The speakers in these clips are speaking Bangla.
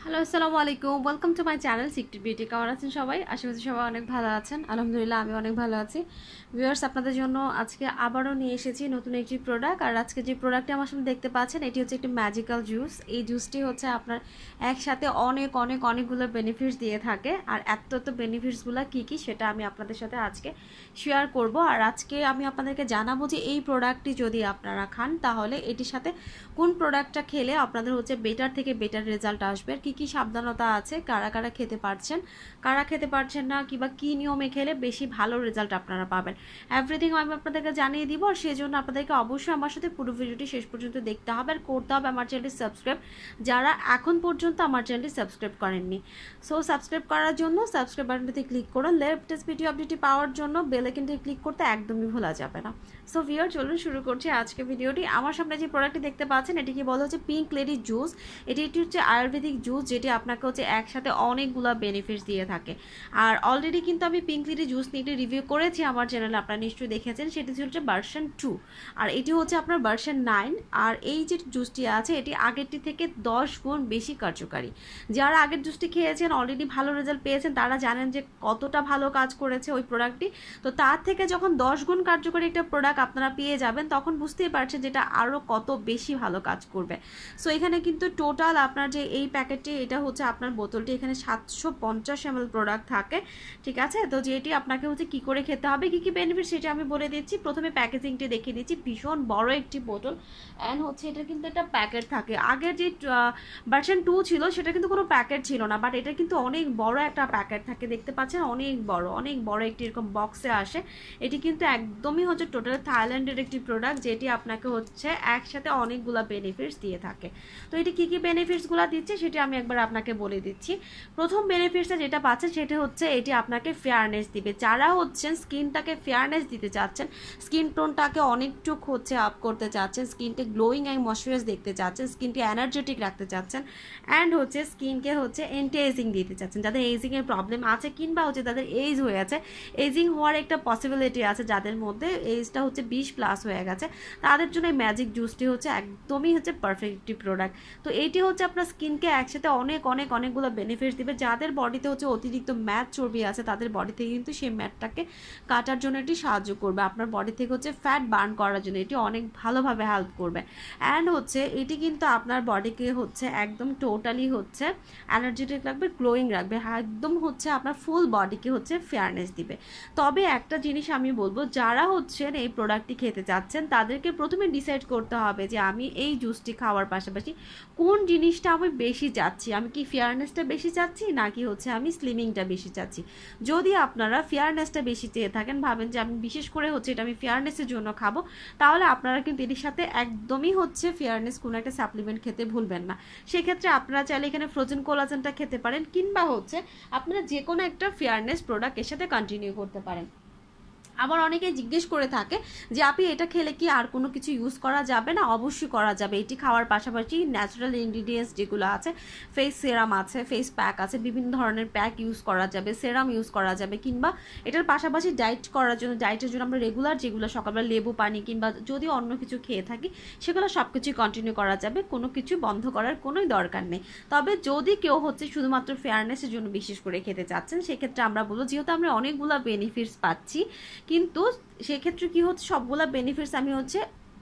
হ্যালো আসসালামু আলাইকুম, welcome to my channel secret beauty. কেমন আছেন সবাই? আশা করছি সবাই অনেক ভালো আছেন। আলহামদুলিল্লাহ আমি অনেক ভালো আছি। ভিউয়ার্স, আপনাদের জন্য আজকে আবারও নিয়ে এসেছি নতুন একটি প্রোডাক্ট। আর আজকে যে প্রোডাক্টটি আমার সামনে দেখতে পাচ্ছেন এটি হচ্ছে একটি ম্যাজিক্যাল জুস। এই জুসটি হচ্ছে আপনার একসাথে অনেকগুলো বেনিফিটস দিয়ে থাকে। আর এত বেনিফিটসগুলো কী কী সেটা আমি আপনাদের সাথে আজকে শেয়ার করব। আর আজকে আমি আপনাদেরকে জানাবো যে এই প্রোডাক্টটি যদি আপনারা খান তাহলে এটির সাথে কোন প্রোডাক্টটা খেলে আপনাদের হচ্ছে বেটার থেকে বেটার রেজাল্ট আসবে, আর কি সাবধানতা আছে, কারা কারা খেতে পারছেন, কারা খেতে পারছেন না, কিংবা কি নিয়মে খেলে বেশি ভালো রেজাল্ট আপনারা পাবেন, এভরিথিং আমি আপনাদেরকে জানিয়ে দিব। আর সেই জন্য আপনাদেরকে অবশ্যই আমার সাথে পুরো ভিডিওটি শেষ পর্যন্ত দেখতে হবে আর করতে হবে আমার চ্যানেলটি সাবস্ক্রাইব, যারা এখন পর্যন্ত আমার চ্যানেলটি সাবস্ক্রাইব করেননি। সো সাবস্ক্রাইব করার জন্য সাবস্ক্রাইব বাটনটিতে ক্লিক করুন। লেটেস্ট ভিডিও আপডেটটি পাওয়ার জন্য বেল আইকনটি ক্লিক করতে একদমই ভোলা যাবে না। সো ভিউয়ার, চলুন শুরু করছি আজকে ভিডিওটি। আমার সামনে যে প্রোডাক্টটি দেখতে পাচ্ছেন এটিকে বলা হচ্ছে পিঙ্ক লেডি জুস। এটি হচ্ছে আয়ুর্বেদিক জুস, যেটি আপনাকে হচ্ছে একসাথে অনেকগুলো বেনিফিটস দিয়ে থাকে। আর অলরেডি কিন্তু আমি পিঙ্ক লেডি জুস নিয়ে একটি রিভিউ করেছি আমার চ্যানেলে, আপনারা নিশ্চয়ই দেখেছেন। সেটি হচ্ছে ভার্সন 2 আর এটি হচ্ছে আপনার ভার্সন 9। আর এই যে জুসটি আছে এটি আগেরটি থেকে 10 গুণ বেশি কার্যকারী। যারা আগের জুসটি খেয়েছেন অলরেডি ভালো রেজাল্ট পেয়েছেন তারা জানেন যে কতটা ভালো কাজ করেছে ওই প্রোডাক্টটি। তো তার থেকে যখন 10 গুণ কার্যকরী একটা প্রোডাক্ট আপনারা পেয়ে যাবেন তখন বুঝতেই পারছেন যেটা আরও কত বেশি ভালো কাজ করবে। সো এখানে কিন্তু টোটাল আপনার যে এই প্যাকেটটি, এটা হচ্ছে আপনার বোতলটি, এখানে 750 ml প্রোডাক্ট থাকে, ঠিক আছে। তো যেটি আপনাকে হচ্ছে কি করে খেতে হবে, কি বেনিফিট সেটা আমি বলে দিচ্ছি। প্রথমে প্যাকেজিংটি দেখিয়ে দিচ্ছি। ভীষণ বড় একটি বোতল অ্যান্ড হচ্ছে এটা কিন্তু একটা প্যাকেট থাকে। আগের যে ভার্সন 2 ছিল সেটা কিন্তু কোনো প্যাকেট ছিল না, বাট এটা কিন্তু অনেক বড় একটা প্যাকেট থাকে, দেখতে পাচ্ছেন অনেক বড় একটি এরকম বক্সে আসে। এটি কিন্তু একদমই হচ্ছে টোটাল থাইল্যান্ডের একটি প্রোডাক্ট, যেটি আপনাকে হচ্ছে একসাথে অনেকগুলো বেনিফিটস দিয়ে থাকে। তো এটি কি বেনিফিটসগুলো দিচ্ছে সেটা আমি একবার আপনাকে বলে দিচ্ছি। প্রথম বেনিফিটসটা যেটা পাচ্ছেন সেটা হচ্ছে এটি আপনাকে ফেয়ারনেস দিবে। যারা হচ্ছেন স্কিনটাকে ফেয়ারনেস দিতে চাচ্ছেন, স্কিন টোনটাকে অনেকটুক হচ্ছে আপ করতে চাচ্ছেন, স্কিনকে গ্লোয়িং অ্যান্ড ময়শ্চারাইজ দেখতে চাচ্ছেন, স্কিনকে এনার্জেটিক রাখতে চাচ্ছেন, অ্যান্ড হচ্ছে স্কিনকে হচ্ছে এন্টি এজিং দিতে চাচ্ছেন, যাদের এজিংয়ের প্রবলেম আছে কিংবা হচ্ছে তাদের এজ হয়ে আছে, এজিং হওয়ার একটা পসিবিলিটি আছে, যাদের মধ্যে এজটা হচ্ছে 20+ হয়ে গেছে, তাদের জন্য এই ম্যাজিক জুসটি হচ্ছে একদমই হচ্ছে পারফেক্ট একটি প্রোডাক্ট। তো এইটি হচ্ছে আপনার স্কিনকে একসাথে অনেকগুলো বেনিফিটস দিবে। যাদের বডিতে হচ্ছে অতিরিক্ত ম্যাট চর্বি আছে তাদের বডি থেকে কিন্তু সেই ম্যাটটাকে কাটার জন্য এটি সাহায্য করবে। আপনার বডি থেকে হচ্ছে ফ্যাট বার্ন করার জন্য এটি অনেক ভালোভাবে হেল্প করবে। অ্যান্ড হচ্ছে এটি কিন্তু আপনার বডিকে হচ্ছে একদম টোটালি হচ্ছে এনার্জেটিক রাখবে, গ্লোয়িং রাখবে, একদম হচ্ছে আপনার ফুল বডিকে হচ্ছে ফেয়ারনেস দিবে। তবে একটা জিনিস আমি বলবো, যারা হচ্ছেন এই প্রোডাক্টটি খেতে চাচ্ছেন তাদেরকে প্রথমে ডিসাইড করতে হবে যে আমি এই জুসটি খাওয়ার পাশাপাশি কোন জিনিসটা আমি বেশি চাচ্ছি। আমি কি ফেয়ারনেসটা বেশি চাচ্ছি নাকি হচ্ছে আমি স্লিমিংটা বেশি চাচ্ছি। যদি আপনারা ফেয়ারনেসটা বেশি চেয়ে থাকেন, ভাবেন যে আমি বিশেষ করে হচ্ছে এটা আমি ফেয়ারনেসের জন্য খাবো, তাহলে আপনারা কিন্তু এটির সাথে একদমই হচ্ছে ফেয়ারনেস কোনো একটা সাপ্লিমেন্ট খেতে ভুলবেন না। সেক্ষেত্রে আপনারা চাইলে এখানে ফ্রোজেন কোলাজেনটা খেতে পারেন, কিংবা হচ্ছে আপনারা যে কোনো একটা ফেয়ারনেস প্রোডাক্ট এর সাথে কন্টিনিউ করতে পারেন। আবার অনেকে জিজ্ঞেস করে থাকে যে আপনি এটা খেলে কি আর কোনো কিছু ইউজ করা যাবে না? অবশ্যই করা যাবে। এটি খাওয়ার পাশাপাশি ন্যাচারাল ইনগ্রিডিয়েন্টস যেগুলো আছে, ফেস সেরাম আছে, ফেস প্যাক আছে, বিভিন্ন ধরনের প্যাক ইউজ করা যাবে, সেরাম ইউজ করা যাবে, কিংবা এটার পাশাপাশি ডায়েট করার জন্য, ডায়েটের জন্য আমরা রেগুলার যেগুলো সকালবেলা লেবু পানি কিংবা যদি অন্য কিছু খেয়ে থাকি সেগুলো সব কিছুই কন্টিনিউ করা যাবে, কোনো কিছু বন্ধ করার কোনোই দরকার নেই। তবে যদি কেউ হচ্ছে শুধুমাত্র ফেয়ারনেসের জন্য বিশেষ করে খেতে চাচ্ছেন, সেক্ষেত্রে আমরা বলবো যেহেতু আমরা অনেকগুলো বেনিফিটস পাচ্ছি, কিন্তু সেক্ষেত্রে কি হচ্ছে সবগুলা বেনিফিটস আমি হচ্ছে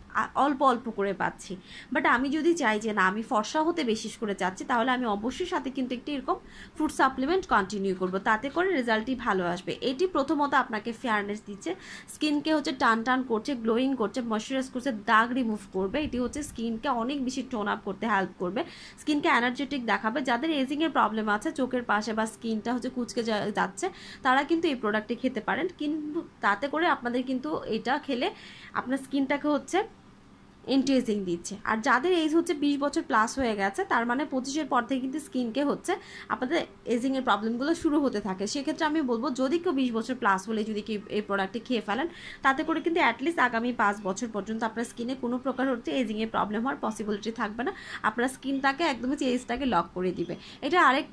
অল্প করে পাচ্ছি। বাট আমি যদি চাই যে না আমি ফর্সা হতে বিশেষ করে চাচ্ছি, তাহলে আমি অবশ্যই সাথে কিন্তু একটি এরকম ফ্রুট সাপ্লিমেন্ট কন্টিনিউ করব, তাতে করে রেজাল্টই ভালো আসবে। এটি প্রথমত আপনাকে ফেয়ারনেস দিচ্ছে, স্কিনকে হচ্ছে টান করছে, গ্লোয়িং করছে, ময়শ্চারাইজ করছে, দাগ রিমুভ করবে। এটি হচ্ছে স্কিনকে অনেক বেশি টোন আপ করতে হেল্প করবে, স্কিনকে এনার্জেটিক দেখাবে। যাদের এজিংয়ের প্রবলেম আছে, চোখের পাশে বা স্কিনটা হচ্ছে কুচকে যাচ্ছে, তারা কিন্তু এই প্রোডাক্টটি খেতে পারেন। কিন্তু তাতে করে আপনাদের কিন্তু এটা খেলে আপনার স্কিনটাকে হচ্ছে এন্টিএজিং দিচ্ছে। আর যাদের এজ হচ্ছে 20 বছর প্লাস হয়ে গেছে, তার মানে 25-এর পর থেকে কিন্তু স্কিনকে হচ্ছে আপনাদের এজিংয়ের প্রবলেমগুলো শুরু হতে থাকে। সেক্ষেত্রে আমি বলবো যদি কেউ 20 বছর প্লাস হলে যদি কেউ এই প্রোডাক্টটি খেয়ে ফেলেন, তাতে করে কিন্তু অ্যাটলিস্ট আগামী 5 বছর পর্যন্ত আপনার স্কিনে কোনো প্রকার হচ্ছে এজিংয়ের প্রবলেম হওয়ার পসিবিলিটি থাকবে না। আপনার স্কিনটাকে একদমই এজটাকে লক করে দিবে। এটা আরেকটা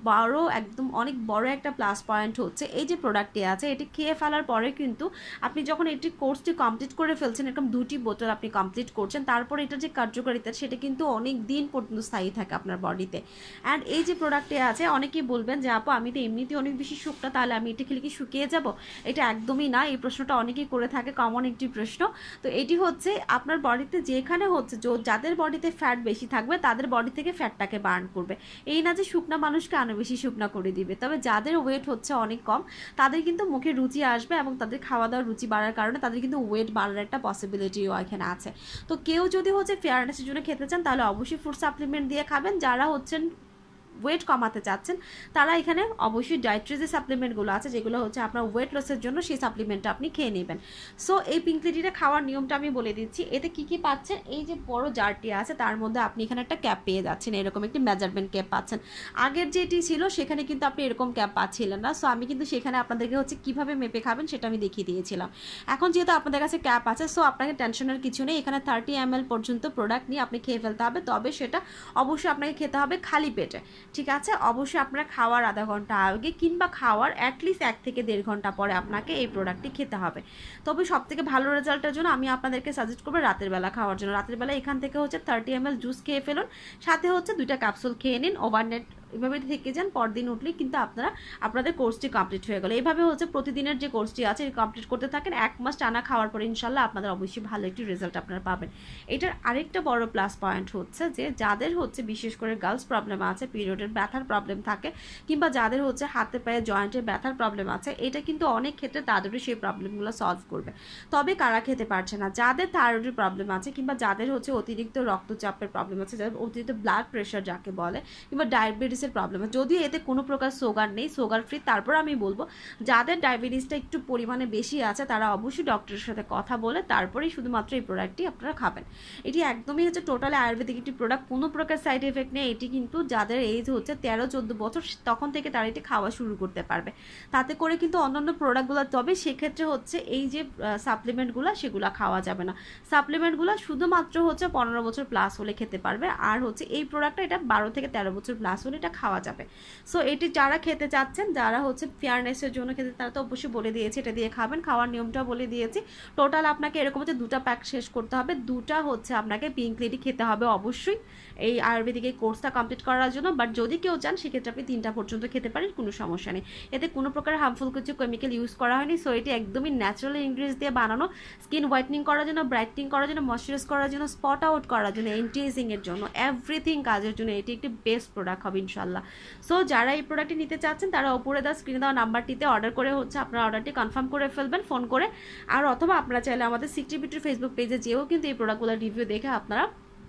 একদম অনেক বড় একটা প্লাস পয়েন্ট হচ্ছে এই যে প্রোডাক্টটি আছে, এটি খেয়ে ফেলার পরে কিন্তু আপনি যখন এটি কোর্সটি কমপ্লিট করে ফেলছেন, এরকম 2টি বোতল আপনি কমপ্লিট করছেন, তারপর এটার যে কার্যকারিতা সেটা কিন্তু অনেক দিন পর্যন্ত স্থায়ী থাকে আপনার বডিতে। অ্যান্ড এই যে প্রোডাক্টটি আছে, অনেকেই বলবেন যে আপু আমি তো এমনিতেই অনেক বেশি শুকনা, তাহলে আমি এটা খেলে কি শুকিয়ে যাব? এটা একদমই না। এই প্রশ্নটা অনেকেই করে থাকে, কমন একটি প্রশ্ন। তো এটি হচ্ছে আপনার বডিতে যেখানে হচ্ছে যাদের বডিতে ফ্যাট বেশি থাকবে তাদের বডি থেকে ফ্যাটটাকে বার্ন করবে। এই না যে শুকনা মানুষকে আরও বেশি শুকনা করে দিবে, তবে যাদের ওয়েট হচ্ছে অনেক কম তাদের কিন্তু মুখে রুচি আসবে এবং তাদের খাওয়া দাওয়ার রুচি বাড়ার কারণে তাদের কিন্তু ওয়েট বাড়ার একটা পসিবিলিটিও এখানে আছে। তো কেউ যদি হচ্ছে ফেয়ারনেসের জন্য খেতে চান তাহলে অবশ্যই ফুড সাপ্লিমেন্ট দিয়ে খাবেন। যারা হচ্ছেন ওয়েট কমাতে চাচ্ছেন তারা এখানে অবশ্যই ডায়েটরি যে সাপ্লিমেন্টগুলো আছে, যেগুলো হচ্ছে আপনার ওয়েট লসের জন্য, সেই সাপ্লিমেন্টটা আপনি খেয়ে নেবেন। সো এই পিঙ্ক লেডিটা খাওয়ার নিয়মটা আমি বলে দিচ্ছি। এতে কি কি পাচ্ছেন, এই যে বড় জারটি আছে তার মধ্যে আপনি এখানে একটা ক্যাপ পেয়ে যাচ্ছেন, এরকম একটি মেজারমেন্ট ক্যাপ পাচ্ছেন। আগের যেটি ছিল সেখানে কিন্তু আপনি এরকম ক্যাপ পাচ্ছিলেন না। সো আমি কিন্তু সেখানে আপনাদেরকে হচ্ছে কীভাবে মেপে খাবেন সেটা আমি দেখিয়ে দিয়েছিলাম। এখন যেহেতু আপনাদের কাছে ক্যাপ আছে, সো আপনাকে টেনশনের কিছু নেই। এখানে 30 ml পর্যন্ত প্রোডাক্ট নিয়ে আপনি খেয়ে ফেলতে হবে, তবে সেটা অবশ্যই আপনাকে খেতে হবে খালি পেটে, ঠিক আছে? অবশ্যই আপনার খাওয়ার আধা ঘন্টা আগে কিংবা খাওয়ার অ্যাটলিস্ট 1 থেকে 1.5 ঘন্টা পরে আপনাকে এই প্রোডাক্টটি খেতে হবে। তবে সবথেকে ভালো রেজাল্টের জন্য আমি আপনাদেরকে সাজেস্ট করবো রাতের বেলা খাওয়ার জন্য। রাতের বেলা এখান থেকে হচ্ছে 30 ml জুস খেয়ে ফেলুন, সাথে হচ্ছে 2টা ক্যাপসুল খেয়ে নিন, ওভারনাইট এভাবে থেকে যান। পরদিন উঠলেই কিন্তু আপনাদের কোর্সটি কমপ্লিট হয়ে গেল। এইভাবে হচ্ছে প্রতিদিনের যে কোর্সটি আছে কমপ্লিট করতে থাকেন। 1 মাস টানা খাওয়ার পরে ইনশাল্লাহ আপনাদের অবশ্যই ভালো একটি রেজাল্ট আপনারা পাবেন। এটার আরেকটা বড় প্লাস পয়েন্ট হচ্ছে যে যাদের হচ্ছে বিশেষ করে গার্লস প্রবলেম আছে, পিরিয়ডের ব্যথার প্রবলেম থাকে, কিংবা যাদের হচ্ছে হাতে পায়ে জয়েন্টের ব্যথার প্রবলেম আছে, এটা কিন্তু অনেক ক্ষেত্রে তাদেরও সেই প্রবলেমগুলো সলভ করবে। তবে কারা খেতে পারছে না, যাদের থাইরয়েডের প্রবলেম আছে, কিংবা যাদের হচ্ছে অতিরিক্ত রক্তচাপের প্রবলেম আছে, যাদের অতিরিক্ত ব্লাড প্রেশার যাকে বলে, কিংবা ডায়াবেটিস প্রবলেম, যদিও এতে কোনো প্রকার সুগার নেই, সুগার ফ্রি, তারপর আমি বলবো যাদের ডায়াবেটিসটা একটু পরিমাণে বেশি আছে তারা অবশ্যই ডক্টরের সাথে কথা বলে তারপরেই শুধুমাত্র এই প্রোডাক্টটি আপনারা খাবেন। এটি একদমই হচ্ছে টোটালি আয়ুর্বেদিক একটি প্রোডাক্ট, কোনো প্রকার সাইড এফেক্ট নেই। এটি কিন্তু যাদের এজ হচ্ছে 13-14 বছর তখন থেকে তারা এটি খাওয়া শুরু করতে পারবে। তাতে করে কিন্তু অন্যান্য প্রোডাক্টগুলো, তবে সেক্ষেত্রে হচ্ছে এই যে সাপ্লিমেন্টগুলো সেগুলো খাওয়া যাবে না। সাপ্লিমেন্টগুলো শুধুমাত্র হচ্ছে 15 বছর প্লাস হলে খেতে পারবে, আর হচ্ছে এই প্রোডাক্টটা এটা 12 থেকে 13 বছর প্লাস হলে এটা খাওয়া যাবে। সো এটি যারা খেতে চাচ্ছেন, যারা হচ্ছে ফেয়ারনেসের জন্য খেতে, তারা তো অবশ্যই বলে দিয়েছে এটা দিয়ে খাবেন। খাওয়ার নিয়মটা বলে দিয়েছি। টোটাল আপনাকে এরকম হচ্ছে 2টা প্যাক শেষ করতে হবে, 2টা হচ্ছে আপনাকে পিঙ্ক লেডি খেতে হবে অবশ্যই এই আয়ুর্বেদিক এই কোর্সটা কমপ্লিট করার জন্য। বাট যদি কেউ চান সেক্ষেত্রে আপনি 3টা পর্যন্ত খেতে পারেন, কোনো সমস্যা নেই। এতে কোনো প্রকার হার্মফুল কিছু কেমিক্যাল ইউজ করা হয়নি। সো এটি একদমই ন্যাচারাল ইনগ্রিডিয়েন্টস দিয়ে বানানো, স্কিন হোয়াইটনিং করার জন্য, ব্রাইটনিং করার জন্য, ময়শ্চারাইজ করার জন্য, স্পট আউট করার জন্য, অ্যান্টি এজিং এর জন্য, এভরিথিং কাজের জন্য এটি একটি বেস্ট প্রোডাক্ট হবে ইনশাল্লাহ। সো যারা এই প্রোডাক্টটি নিতে চাচ্ছেন তারা উপরে দেওয়া স্ক্রিনে দেওয়া নাম্বারটিতে অর্ডার করে হচ্ছে আপনার অর্ডারটি কনফার্ম করে ফেলবেন ফোন করে। আর অথবা আপনারা চাইলে আমাদের সিক্সটি বিউটির ফেসবুক পেজে যেও কিন্তু এই প্রোডাক্টগুলোর রিভিউ দেখে আপনারা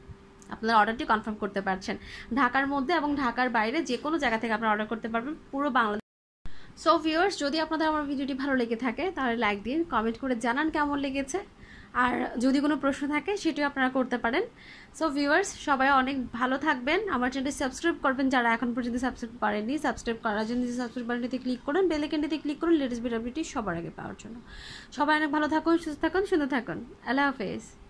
অর্ডারটি কনফার্ম করতে পারছেন। ঢাকার মধ্যে এবং ঢাকার বাইরে যে কোনো জায়গা থেকে আপনারা অর্ডার করতে পারবেন পুরো বাংলাদেশ। সো ভিউয়ার্স, যদি আপনাদের আমার ভিডিওটি ভালো লেগে থাকে তাহলে লাইক দিন, কমেন্ট করে জানান কেমন লেগেছে, আর যদি কোনো প্রশ্ন থাকে সেটিও আপনারা করতে পারেন। সো ভিউয়ার্স, সবাই অনেক ভালো থাকবেন। আমার চ্যানেলটি সাবস্ক্রাইব করবেন যারা এখন পর্যন্ত সাবস্ক্রাইব করেননি। সাবস্ক্রাইব করার জন্য সাবস্ক্রাইব বাটনটিতে ক্লিক করুন, বেল আইকনটিতে ক্লিক করুন লেটেস্ট ভিডিওটি সবার আগে পাওয়ার জন্য। সবাই অনেক ভালো থাকুন, সুস্থ থাকুন, সুন্দর থাকুন। আল্লাহ হাফেজ।